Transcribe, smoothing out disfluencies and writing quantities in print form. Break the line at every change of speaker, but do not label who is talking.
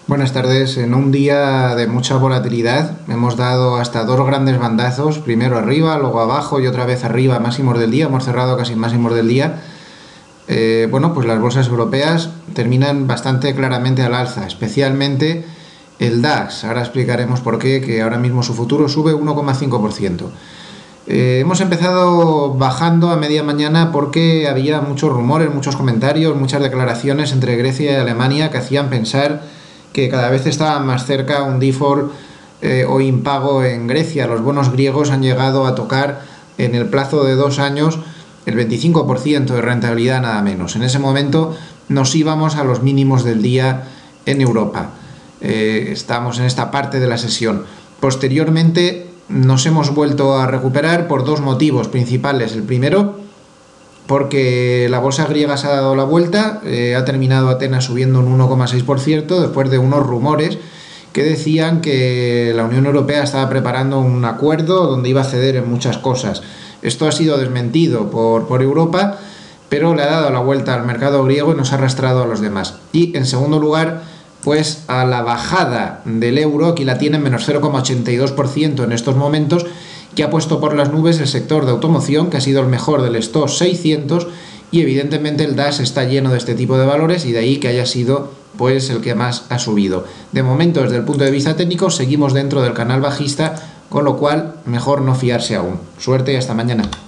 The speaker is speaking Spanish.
Buenas tardes. En un día de mucha volatilidad hemos dado hasta dos grandes bandazos, primero arriba, luego abajo y otra vez arriba, máximos del día. Hemos cerrado casi máximos del día. Pues las bolsas europeas terminan bastante claramente al alza, especialmente el DAX. Ahora explicaremos por qué, que ahora mismo su futuro sube 1,5%. Hemos empezado bajando a media mañana porque había muchos rumores, muchos comentarios, muchas declaraciones entre Grecia y Alemania que hacían pensar que cada vez estaba más cerca un default o impago en Grecia. Los bonos griegos han llegado a tocar en el plazo de 2 años el 25% de rentabilidad, nada menos. En ese momento nos íbamos a los mínimos del día en Europa. Estamos en esta parte de la sesión. Posteriormente nos hemos vuelto a recuperar por dos motivos principales. El primero, porque la bolsa griega se ha dado la vuelta, ha terminado Atenas subiendo un 1,6% después de unos rumores que decían que la Unión Europea estaba preparando un acuerdo donde iba a ceder en muchas cosas. Esto ha sido desmentido por Europa, pero le ha dado la vuelta al mercado griego y nos ha arrastrado a los demás. Y en segundo lugar, pues a la bajada del euro, aquí la tienen menos 0,82% en estos momentos, que ha puesto por las nubes el sector de automoción, que ha sido el mejor del stock 600, y evidentemente el DAX está lleno de este tipo de valores y de ahí que haya sido pues el que más ha subido. De momento, desde el punto de vista técnico, seguimos dentro del canal bajista, con lo cual mejor no fiarse aún. Suerte y hasta mañana.